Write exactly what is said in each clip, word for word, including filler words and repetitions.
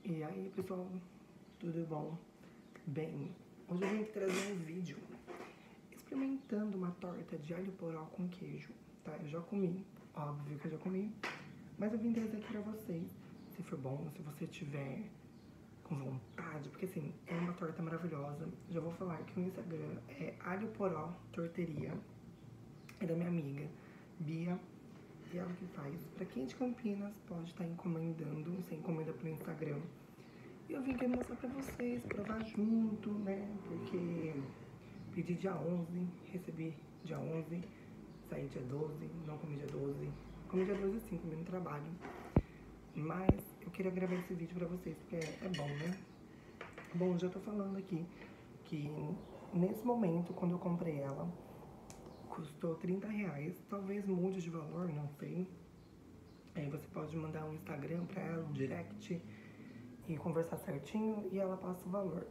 E aí, pessoal, tudo bom? Bem, hoje eu vim aqui trazer um vídeo experimentando uma torta de alho poró com queijo, tá? Eu já comi, óbvio que eu já comi, mas eu vim trazer aqui pra vocês, se for bom, se você tiver com vontade, porque assim, é uma torta maravilhosa. Já vou falar que o Instagram é alho poró torteria, é da minha amiga Bia, e ela que faz. Pra quem é de Campinas, pode estar encomendando, você encomenda pelo Instagram. E eu vim aqui mostrar pra vocês, provar junto, né? Porque pedi dia onze, recebi dia onze, saí dia doze, não comi dia doze. Comi dia doze sim, comi no trabalho. Mas eu queria gravar esse vídeo pra vocês, porque é, é bom, né? Bom, já tô falando aqui que nesse momento, quando eu comprei ela, custou trinta reais. Talvez mude de valor, não sei. Aí você pode mandar um Instagram pra ela, um direct, e conversar certinho e ela passa o valor.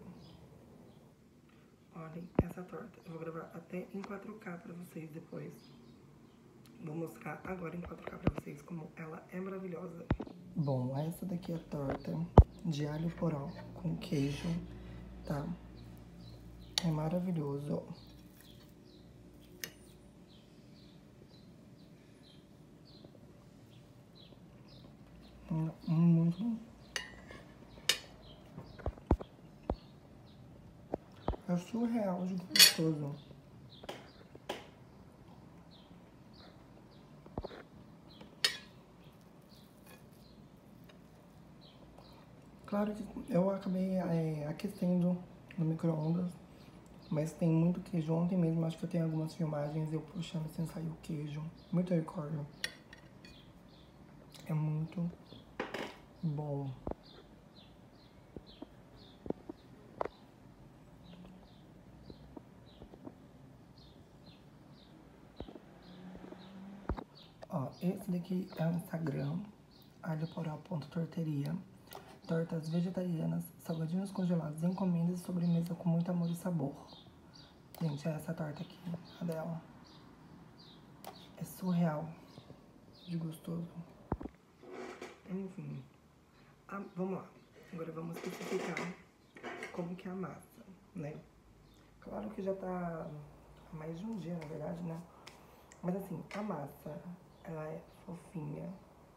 Olhem essa torta. Eu vou gravar até em quatro K pra vocês depois. Vou mostrar agora em quatro K pra vocês como ela é maravilhosa. Bom, essa daqui é a torta de alho poró com queijo, tá? É maravilhoso. Hum, muito bom. É surreal de gostoso. Claro que eu acabei é, aquecendo no micro-ondas, mas tem muito queijo. Ontem mesmo acho que eu tenho algumas filmagens eu puxando sem sair o queijo. Muito recorde. É muito bom. Ó, esse daqui é o Instagram, alho poró ponto torteria. Tortas vegetarianas, salgadinhos congelados, encomendas e sobremesa com muito amor e sabor. Gente, é essa torta aqui, a dela. É surreal de gostoso. Enfim, ah, vamos lá. Agora vamos especificar como que é a massa, né? Claro que já tá há mais de um dia, na verdade, né? Mas assim, a massa, ela é fofinha.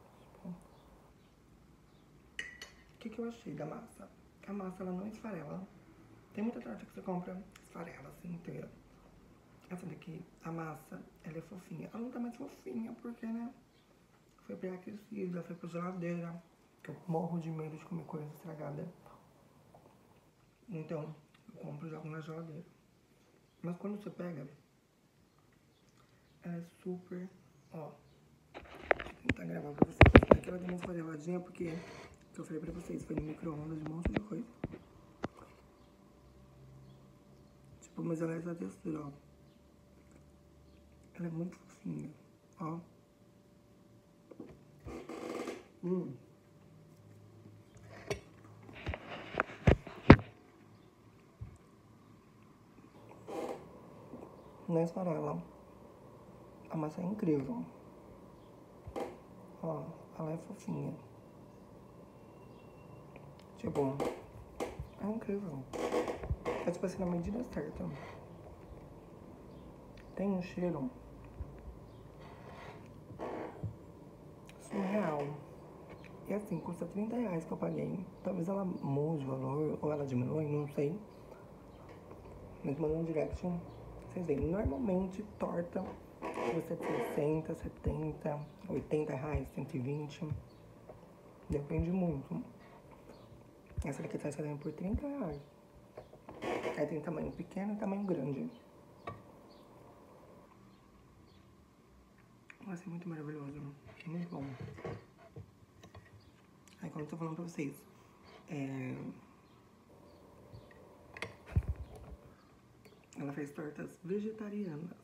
O que que eu achei da massa? A massa, ela não esfarela. Tem muita torta que você compra, esfarela assim inteira. Essa daqui, a massa, ela é fofinha. Ela não tá mais fofinha porque, né? Foi pré-aquecida, foi pra geladeira. Que eu morro de medo de comer coisa estragada. Então, eu compro e jogo na geladeira. Mas quando você pega, ela é super, ó. Deixa eu tentar gravar pra vocês. Aqui ela deu uma esfareladinha porque, que eu falei pra vocês, foi no micro-ondas de um monte de coisa. Tipo, mas ela é essa textura, ó. Ela é muito fofinha, ó. Hum. Não é esfarela. A massa é incrível. Ó, ela é fofinha. Tipo, é incrível. É tipo assim, na medida certa. Tem um cheiro surreal. E assim, custa trinta reais que eu paguei. Talvez ela mude o valor, ou ela diminui, não sei. Mas mandou um direct. Vocês veem, normalmente torta custa sessenta, setenta, oitenta reais, cento e vinte. Depende muito. Essa daqui tá saindo por trinta reais. Aí tem tamanho pequeno e tamanho grande. Nossa, é muito maravilhoso. Muito bom. Aí como eu tô falando pra vocês, é... ela fez tortas vegetarianas.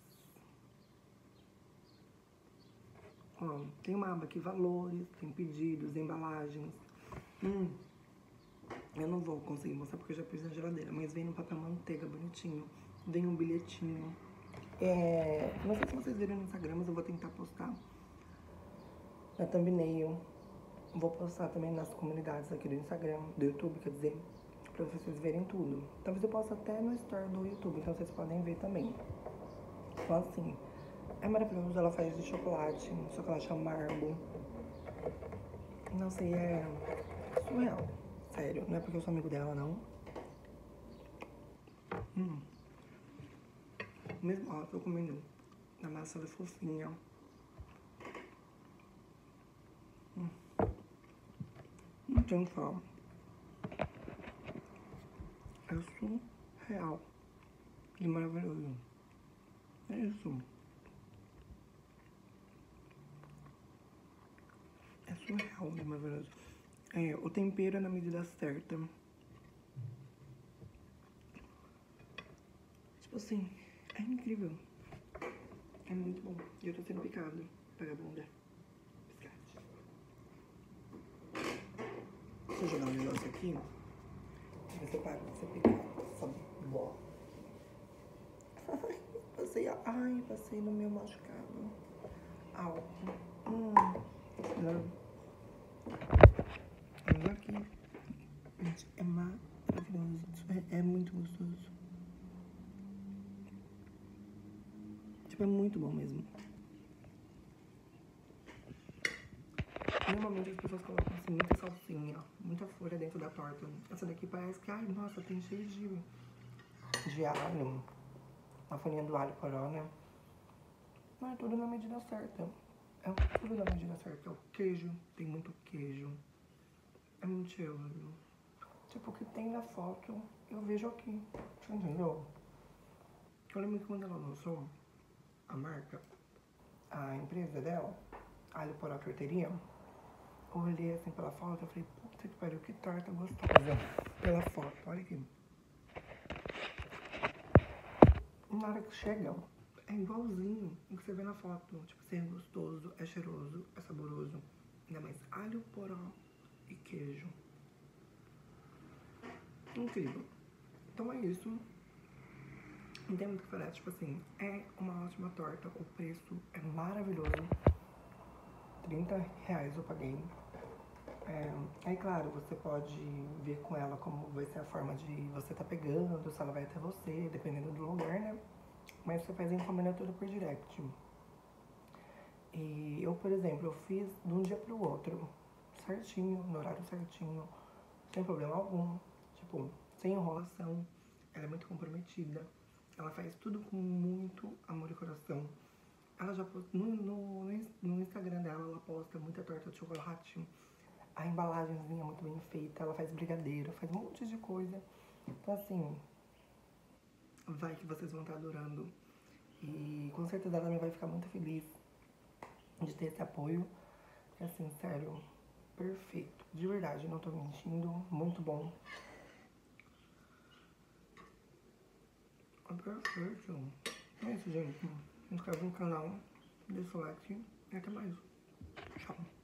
Ó, tem uma aba aqui, valores, tem pedidos, embalagens. Hum, eu não vou conseguir mostrar porque eu já pus na geladeira, mas vem no papel manteiga bonitinho. Vem um bilhetinho. É, não sei se vocês viram no Instagram, mas eu vou tentar postar na thumbnail. vou postar também nas comunidades aqui do Instagram, do YouTube, quer dizer, pra vocês verem tudo. Talvez eu possa até no story do YouTube, então vocês podem ver também. Então assim, é maravilhoso, ela faz de chocolate, chocolate amargo. Não sei, é surreal, sério, não é porque eu sou amigo dela, não. Hum. Mesmo, ó, tô comendo, a massa é fofinha. Hum. Não tem como. É surreal e maravilhoso. É isso. É surreal e maravilhoso. É, o tempero é na medida certa. Tipo assim, é incrível. É muito bom. E eu tô sendo picado. Vagabunda. Biscate. Deixa eu jogar um negócio aqui. Você para de ser picado. Essa bola. Ai, passei, ai, passei no meu machucado. Au. Hum. Olha aqui. Gente, é maravilhoso. É, é muito gostoso. Tipo, é muito bom mesmo. Normalmente as pessoas colocam assim, muita salsinha, muita folha dentro da torta. Essa daqui parece que, ai, nossa, tem cheio de, de alho. A folhinha do alho poró, né? Mas é tudo na medida certa. É tudo na medida certa. É o queijo, tem muito queijo. É muito cheiroso. Tipo, o que tem na foto, eu vejo aqui. Você entendeu? Eu lembro que quando ela lançou a marca, a empresa dela, Alho Poró Torteria, eu olhei assim pela foto, eu falei, puta que pariu, que torta gostosa. Pela foto, olha aqui. Na hora que chega, é igualzinho o que você vê na foto. Tipo assim, é gostoso, é cheiroso, é saboroso. Ainda mais alho poró e queijo. Incrível. Então é isso. Não tem muito o que falar. Tipo assim, é uma ótima torta. O preço é maravilhoso. trinta reais eu paguei. É, aí, claro, você pode ver com ela como vai ser a forma de você tá pegando, se ela vai até você, dependendo do lugar, né? Mas você faz a encomenda toda por direct. E eu, por exemplo, eu fiz de um dia pro outro, certinho, no horário certinho, sem problema algum. Tipo, sem enrolação. Ela é muito comprometida. Ela faz tudo com muito amor e coração. Ela já posta, no, no, no Instagram dela, ela posta muita torta de chocolate. A embalagenzinha é muito bem feita. Ela faz brigadeiro, faz um monte de coisa. Então, assim, vai que vocês vão estar adorando. E com certeza ela também vai ficar muito feliz de ter esse apoio. E assim, sério, perfeito. De verdade, não tô mentindo. Muito bom. É perfeito. É isso, gente. Se inscreve no canal, deixa o like e até mais. Tchau.